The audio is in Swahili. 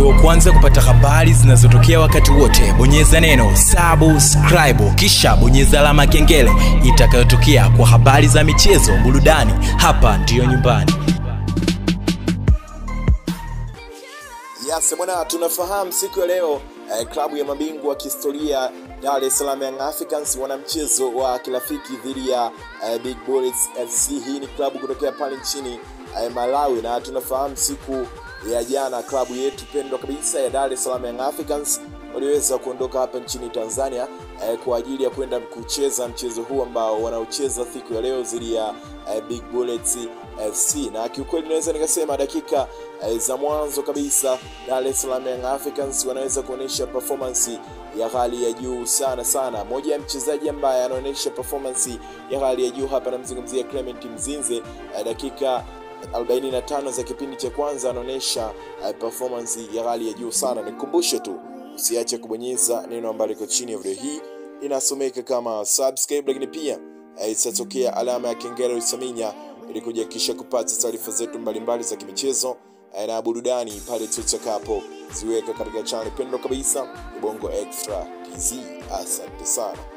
Uwe wa kwanza kupata habari zinazotokea wakati wote, bonyeza neno subscribe kisha bonyeza alama kengele itakayotokea kwa habari za michezo, burudani. Hapa ndiyo nyumbani. Yes, bwana, tunafahamu siku ya leo klabu ya mabingwa wa kihistoria Dar es Salaam Young Africans wana mchezo wa kirafiki dhidi ya Big Bullets FC. Hii ni klabu kutokea pale nchini Malawi, na tunafahamu siku ya jana klabu yetu pendwa kabisa ya Dar es Salaam Young Africans waliweza kuondoka hapa nchini Tanzania kwa ajili ya kwenda kucheza mchezo huu ambao wanaocheza siku ya leo dhidi ya Big Bullets FC. Na kiukweli naweza nikasema dakika za mwanzo kabisa Dar es Salaam Young Africans wanaweza kuonesha performance ya hali ya juu sana. Moja ya mchezaji ambaye anaonesha performance ya hali ya juu hapa namzungumzia Clement Mzizeeee. Dakika 45 za kipindi cha kwanza anaonesha performance ya hali ya juu sana. Nikukumbushe tu usiache kubonyeza neno ambalo liko chini ya video hii inasomeka kama subscribe, lakini pia itatokea alama ya kengele usaminya ili kuhakikisha kupata taarifa zetu mbalimbali za kimichezo na burudani pale tutakapo ziweka katika channel pendwa kabisa Bongo Extra TZ. Asante sana.